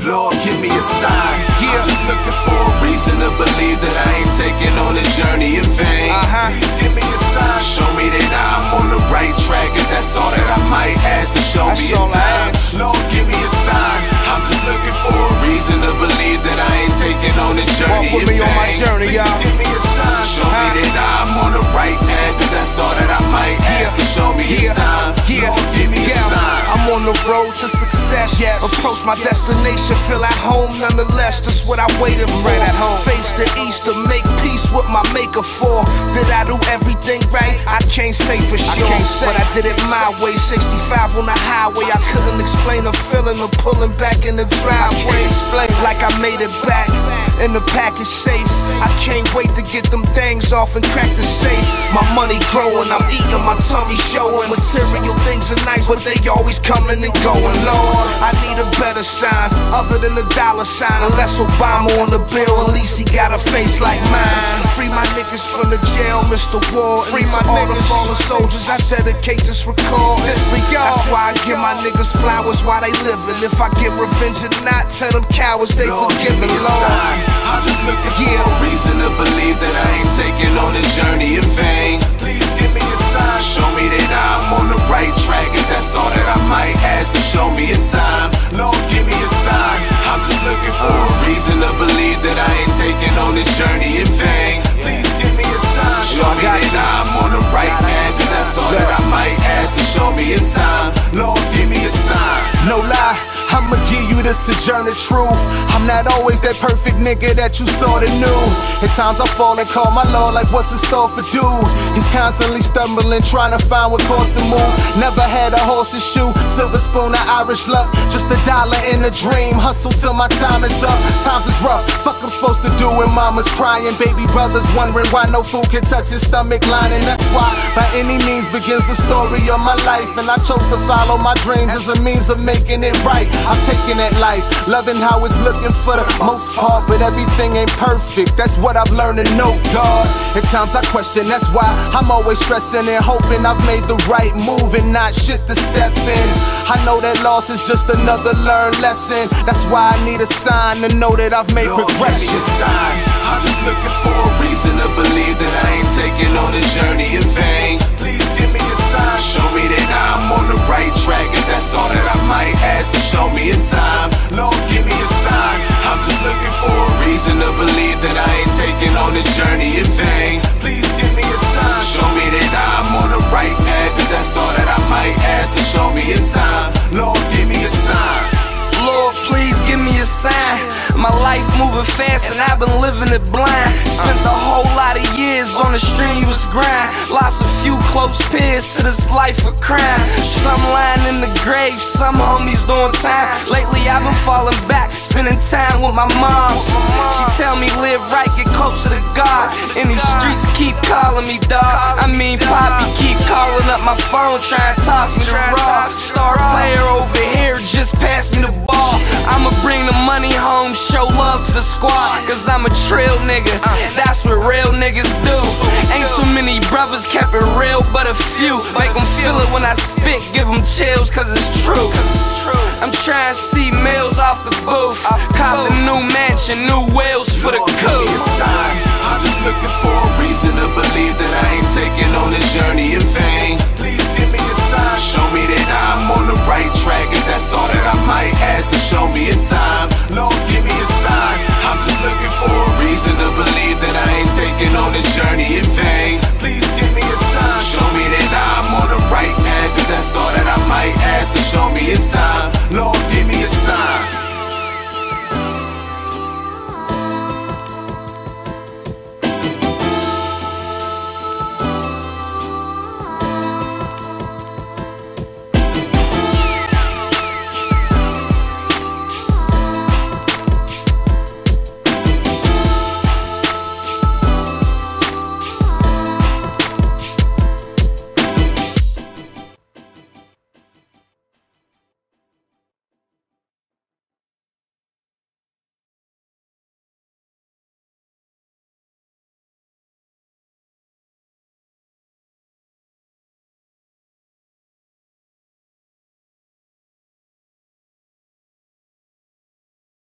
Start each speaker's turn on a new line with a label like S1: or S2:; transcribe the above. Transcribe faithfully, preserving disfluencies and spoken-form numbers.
S1: Lord, give me a sign. Yeah. I'm just looking for a reason to believe that I ain't taking on this journey in vain. Uh-huh. Please give me a sign. Show me that I'm on the right track, and that's all that I might ask to show that's me in time. Lord, give me a sign. I'm just looking for a reason to believe that I ain't taking on this journey
S2: Walk with
S1: in
S2: me
S1: vain.
S2: on my journey, y'all.
S1: Give me a sign. Show huh? me that I'm on the right path, and that's all that I might ask yeah. to show me yeah. in time. Yeah. Lord, give me yeah. a sign.
S2: I'm on the road to success. Yes. Approach my destination, feel at home nonetheless. That's what I waited for. Right at home. Face the east to make peace with my maker for. Did I do everything right? I can't say for sure, I can't say. But I did it my way. sixty-five on the highway. I couldn't explain the feeling of pulling back in the driveway. Explain like I made it back in the package safe. I can't wait to get them things off and crack the safe. My money growing, I'm eating, my tummy showing. Material things are nice, but they always coming and going. Lord, I need a better sign other than the dollar sign. Unless Obama on the bill, at least he got a face like mine. Free my niggas from the jail, Mister Ward. Free my all niggas, the fallen soldiers. I dedicate this record. This for y'all. That's why I give my niggas flowers while they living. If I get revenge or not, tell them cowards they
S1: Lord,
S2: forgiven. Lord,
S1: I'm just looking for yeah. a reason to believe that I ain't taking on this journey in vain. Please give me a sign. Show me that I'm on the right track, and that's all that I might ask to show me in time. Lord, give me a sign. I'm just looking for a reason to believe that I ain't taking on this journey in vain. Please give me a sign. Show me that I'm on the right path, and that's all that I might ask to show me in time. Lord, give me a sign.
S3: No lie, I'ma give you the sojourner truth. I'm not always that perfect nigga that you sorta knew. At times I fall and call my Lord like what's in store for dude. He's constantly stumbling, trying to find what course to move. Never had a horse's shoe, silver spoon or Irish luck. Just a dollar in a dream, hustle till my time is up. Times is rough, fuck I'm supposed to do when mama's crying. Baby brothers wondering why no food can touch his stomach lining. That's why by any means begins the story of my life. And I chose to follow my dreams as a means of making it right. I'm taking that life, loving how it's looking for the most part, but everything ain't perfect. That's what I've learned to know, God. At times I question, that's why I'm always stressing and hoping I've made the right move and not shit to step in. I know that loss is just another learned lesson. That's why I need a sign to know that I've made
S1: Lord,
S3: progression.
S1: Give me a sign. I'm just looking for a reason to believe that I ain't taking on this journey in vain. Please give me a sign. Show me that I'm on the right track, and that's all that I might ask to show me in time. Lord, give me a sign. I'm just looking for a reason to believe that I ain't taking on this journey in vain. Please give me a sign. Show me that I'm on the right path, and that's all that I might ask to show me in time. Lord, give me a sign.
S4: Lord, please give me a sign. My life moving fast and I've been living it blind. Spent a whole lot of years on the strenuous grind. Lost a few close peers to this life of crime. Some lying in the grave, some homies doing time. Lately I've been falling back, spending time with my mom. She tell me live right, get closer to God. And these streets keep calling me dog. I mean Poppy keep calling up my phone, trying to toss me the raw. Star player over here, just pass me the ball. I'ma bring the money home, show love to the squad. Cause I'm a trill nigga, that's what real niggas do. Ain't too many brothers kept it real, but a few. Make them feel it when I spit, give them chills cause it's true. I'm trying to see meals off the booth. Cop the new mansion, new wheels for the coupe.
S1: I'm just looking for a reason to believe that I ain't taking on this journey in vain. Please give me a sign. Show me that I'm on the right track, and that's all that I might ask to show me in time.